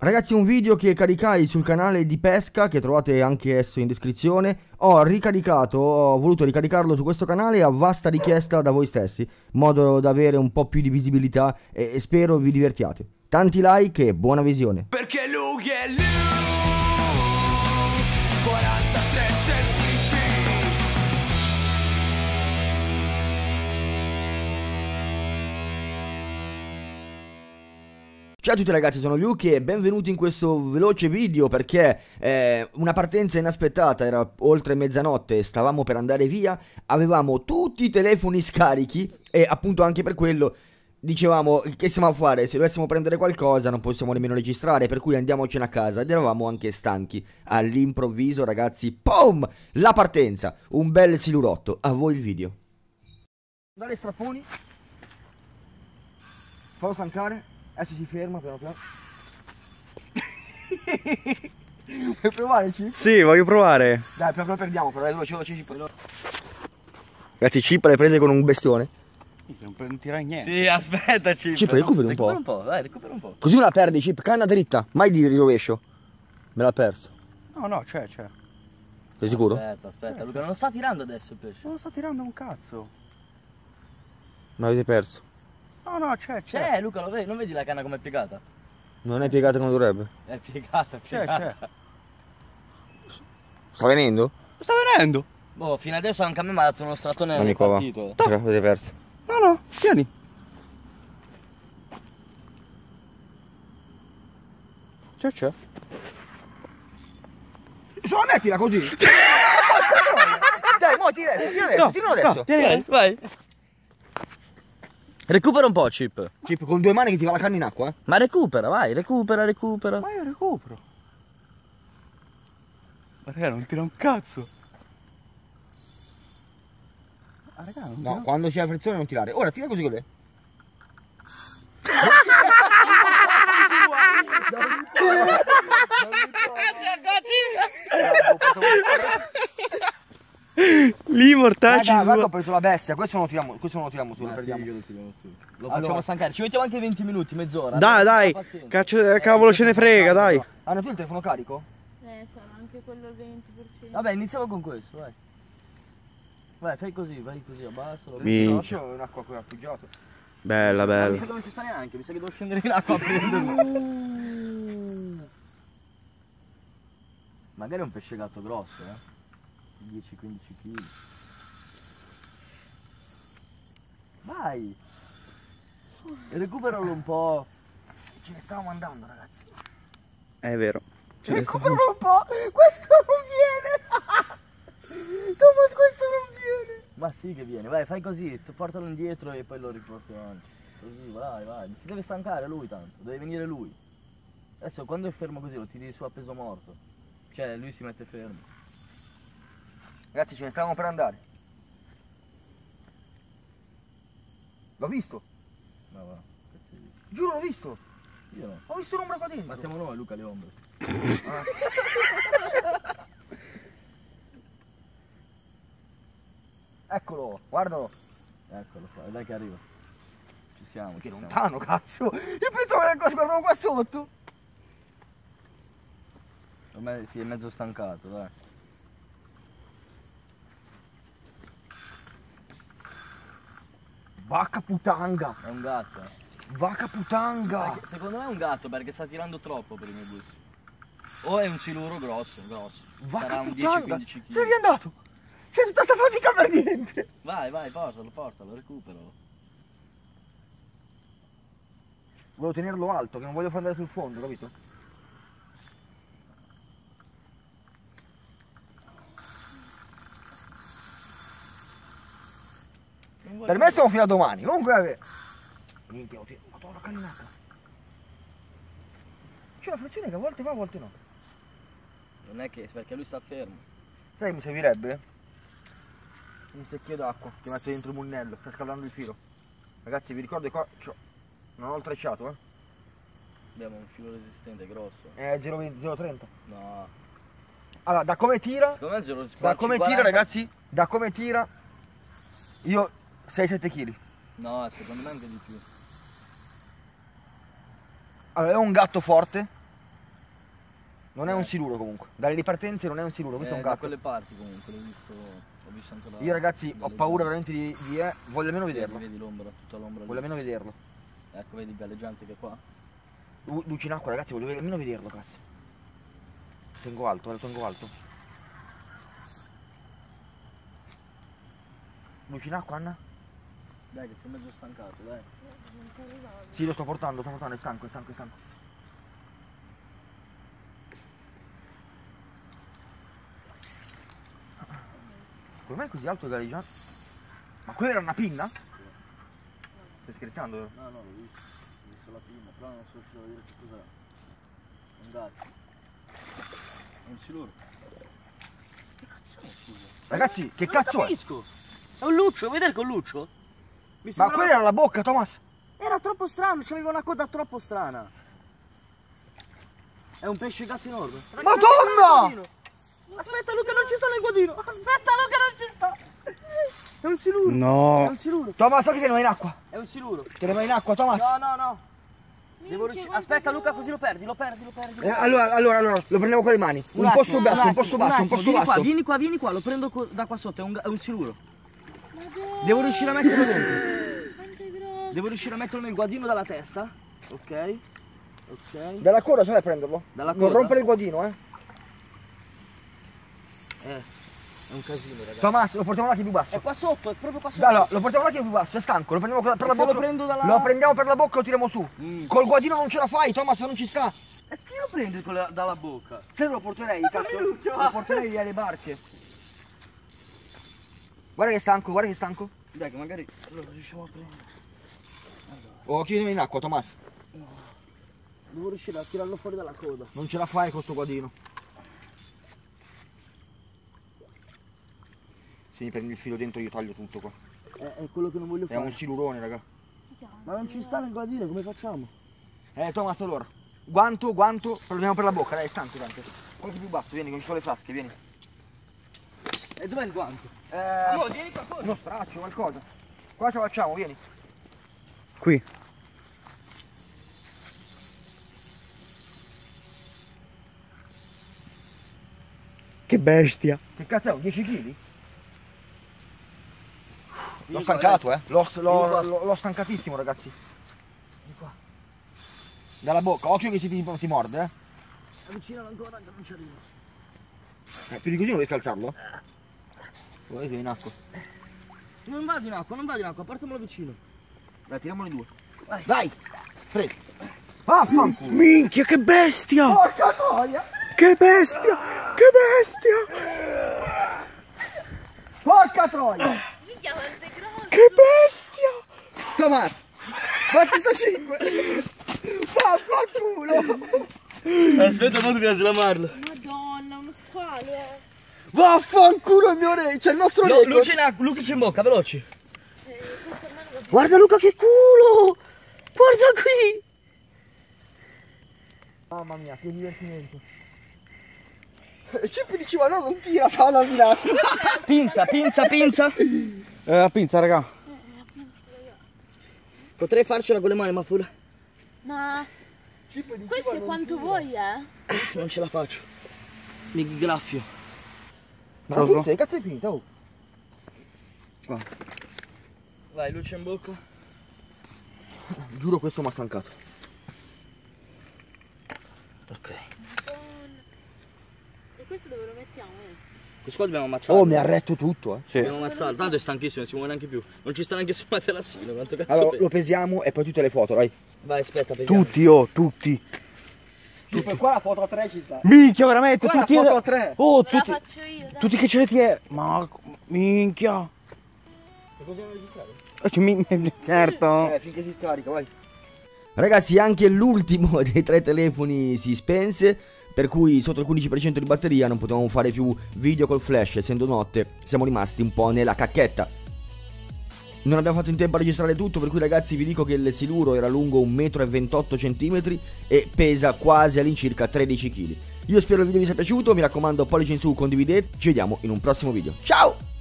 Ragazzi, un video che caricai sul canale di pesca, che trovate anche esso in descrizione, ho voluto ricaricarlo su questo canale a vasta richiesta da voi stessi, in modo da avere un po' più di visibilità e spero vi divertiate. Tanti like e buona visione. Perché lui è lui, 43 semplici. Ciao a tutti ragazzi, sono Luke e benvenuti in questo veloce video perché una partenza inaspettata, era oltre mezzanotte, stavamo per andare via, avevamo tutti i telefoni scarichi e appunto anche per quello dicevamo che stiamo a fare, se dovessimo prendere qualcosa non possiamo nemmeno registrare, per cui andiamocene a casa ed eravamo anche stanchi. All'improvviso ragazzi, POM! La partenza, un bel silurotto, a voi il video. Dare strapponi, fallo stancare. Adesso si ferma piano piano. Vuoi provare Chip? Sì, voglio provare. Dai, piano piano perdiamo, però dai, veloce Chip. Ragazzi, Chip l'hai presa con un bestione. Non tirai niente. Sì, aspetta Chip. Chip, recuperi un po'. Recupera un po', dai, recupera un po'. Così me la perdi Chip, canna dritta, mai di rovescio. Me l'ha perso. No, c'è. Sei sicuro? Aspetta, Luca, non sta tirando adesso il pesce. Non sto tirando un cazzo. Ma avete perso. No, c'è. Luca, lo vedi? Non vedi la canna com'è piegata? Non è piegata come dovrebbe. È piegata, C'è. Sta venendo? Sta venendo. Boh, fino adesso anche a me mi ha dato uno stratone Vieni nel qua, va. partito. Avete perso. No, tieni. C'è. Mettila così. Dai, mo tira adesso. No, tieni. Vai. Recupera un po', Chip. Chip, con due mani che ti va la canna in acqua, Ma recupera, vai, recupera. Ma io recupero. Ma raga, non tira un cazzo. Ma raga, non tira. No, quando c'è la frizione non tirare. Ora tira così con lei. Lì mortacci. Guarda, ho preso la bestia, questo non lo tiriamo su, lo perdiamo. Lo facciamo stancare, ci mettiamo anche 20 minuti, mezz'ora. Dai, cavolo ce ne frega, dai. Hanno tu il telefono carico? Sarà anche quello al 20%. Vabbè, iniziamo con questo, vai. Vai, fai così, abbassalo. No, c'è un'acqua qui appoggiato. Bella. Mi sa che non ci sta neanche, mi sa che devo scendere in acqua a prenderlo. Magari è un pesce gatto grosso, 10-15 kg. Vai! Recuperalo un po'. Ce ne stavamo andando ragazzi. È vero. Recuperalo un po'. Questo non viene. Thomas, questo non viene. Ma sì che viene, vai, fai così, portalo indietro e poi lo riporto avanti. Così, vai. Si deve stancare lui tanto, deve venire lui. Adesso quando è fermo così lo tiri su a peso morto. Cioè lui si mette fermo. Ragazzi, ce ne stavamo per andare. L'ho visto. Ma va, cazzo di... Giuro, l'ho visto. Io no. Ho visto l'ombra qua dentro. Ma siamo noi Luca le ombre. Eccolo, guardalo. Eccolo qua, dai che arriva. Ci siamo. Che lontano, cazzo. Io pensavo che guardavo qua sotto. Ormai si è mezzo stancato, dai. Vacca putanga. È un gatto. Vacca putanga. Secondo me è un gatto perché sta tirando troppo per i miei gusti. O è un siluro grosso. Vacca Sarà un putanga. 10-15 kg. Sei riandato. C'è tutta sta fatica per niente. Vai, portalo, recuperalo. Volevo tenerlo alto, che non voglio far andare sul fondo, capito? Per me stiamo fino a domani, comunque vabbè. Niente, ho tirato la canninata. C'è la frizione che a volte va, a volte no. Non è che perché lui sta fermo. Sai che mi servirebbe? Un secchio d'acqua che metto dentro il munnello, sta scaldando il filo. Ragazzi, vi ricordo che qua non ho il trecciato, Abbiamo un filo resistente grosso. È 0,30. No. Allora, da come tira? Secondo me è 0,40. Da come tira, ragazzi? Da come tira? Io 6-7 kg. No, secondo me anche di più. Allora, è un gatto forte, Non è un siluro comunque. Dalle ripartenze non è un siluro, questo è un Da gatto. quelle parti comunque, l'ho visto anche da... Io ragazzi ho dalle paura zone. veramente di voglio almeno vederlo. Vedi l'ombra, tutta l'ombra lì. Voglio almeno vederlo. Ecco, vedi il galleggiante che è qua? Luce in acqua ragazzi, voglio almeno vederlo, cazzo. Tengo alto, lo tengo alto. Luce in acqua, Anna? Dai, che sei mezzo stancato, dai. Non ci arrivavo. Sì, lo sto portando, è stanco, è stanco, è stanco. Come mai è così alto il galleggiante? Ma quella era una pinna? Stai scherzando, vero? No, no, l'ho visto la prima, però non sono riuscito a dire che cos'era. Un gatto. È un siluro. Che cazzo è, scusa? Ragazzi, che Non cazzo è? capisco. È un luccio, vuoi vedere che è un luccio? Mi Ma sembrava- quella era la bocca, Thomas! Era troppo strano, c'aveva una coda troppo strana. È un pesce gatto enorme. Madonna! Aspetta Luca, non ci sta nel guadino. Aspetta Luca, non ci sta. È un siluro. È No. un siluro. Thomas, so che te ne vai in acqua. È un siluro. Te ne vai in acqua, Thomas. No, no, no. Devo Minchia, riuscire. quanto Aspetta grosso. Luca, così lo perdi, lo perdi, lo perdi. Allora, lo prendiamo con le mani. Un attimo, posto basso, un posto basso, un posto basso. vieni qua, lo prendo da qua sotto, è un siluro. Madonna, Devo riuscire a metterlo dentro. quanto è grosso. Devo riuscire a metterlo nel guadino dalla testa. Ok. Ok. Dalla coda sai prenderlo? Dalla Non coda? rompere il guadino, È un casino, ragazzi. Thomas, lo portiamo là che è più basso. È qua sotto, è proprio qua sotto. Allora, lo portiamo là che è più basso, è stanco, lo prendiamo per la se lo bocca. prendo dalla- Lo prendiamo per la bocca e lo tiriamo su. Mm. Col guadino non ce la fai, Thomas, non ci sta. E chi lo prendi dalla bocca? Se lo porterei, cazzo. Minuccio, Lo porterei lì alle barche. Guarda che è stanco, guarda che è stanco. Dai, che magari lo riusciamo a prendere. Oh, chiudimi in acqua, Thomas. Devo riuscire a tirarlo fuori dalla coda. Non ce la fai con sto guadino. Se mi prendi il filo dentro io taglio tutto qua. È quello che non voglio È fare. un silurone, raga. Ma non ci sta nel guadino, come facciamo? Thomas, allora. Guanto, proviamo per la bocca, dai, è stanco tanto. Quello che è più basso, vieni, con ci sono le flasche, vieni. E dov'è il guanto? No, vieni qua fuori. uno straccio, qualcosa. Qua ce la facciamo, vieni. Qui. Che bestia. Che cazzo è, un 10 kg? L'ho stancato, l'ho stancatissimo, ragazzi. Di qua. Dalla bocca, occhio che ti morde, Avvicinalo ancora che non ci arrivo. Più di così non riesco a alzarlo? Guarda che è in acqua. Non vado in acqua, portamelo vicino. Dai, tiriamone due. Vai. Dai! Preso. Vaffanculo! Minchia, che bestia. Porca troia! Che bestia. Che bestia. Porca troia! Minchia, quanto è grosso. Che bestia. Thomas! Fatti sta 5! Vaffanculo! Aspetta, mo dobbiamo slamarlo. Madonna, uno squalo, Vaffanculo il mio re! C'è il nostro re! Luce in acqua, Luca c'è in bocca, veloci. Questo ormai lo Guarda Luca che culo! Guarda qui! Mamma mia, che divertimento! E Cippi diceva no, non tira, stava andando in acqua! Pinza. La pinza, raga. Potrei farcela con le mani, ma pure. Ma Cippi diceva questo è non quanto tira. vuoi, Non ce la faccio. Mi graffio. Ma la pizza, che cazzo è finita? Oh? Vai, luce in bocca. Giuro questo mi ha stancato. Ok. Madonna. E questo dove lo mettiamo adesso? Questo qua dobbiamo ammazzarlo. Oh, mi ha retto tutto, Sì. Dobbiamo ammazzarlo, tanto è stanchissimo, non si muove neanche più. Non ci sta neanche sul materassino, quanto cazzo Allora, pesa? lo pesiamo e poi tutte le foto, dai. Vai, aspetta, pesiamo. Tutti. Qua la foto a 3 ci sta. Minchia, veramente, Qua la tutti. foto a 3. Oh, Ve la tutti. faccio io, dai. Tutti che ce ne tiene. Ma minchia. Certo. Finché si scarica, vai. Ragazzi, anche l'ultimo dei 3 telefoni si spense, per cui sotto il 15% di batteria non potevamo fare più video col flash, essendo notte siamo rimasti un po' nella cacchetta. Non abbiamo fatto in tempo a registrare tutto, per cui ragazzi vi dico che il siluro era lungo 1,28 m e pesa quasi all'incirca 13 kg. Io spero il video vi sia piaciuto, mi raccomando pollice in su, condividete, ci vediamo in un prossimo video. Ciao!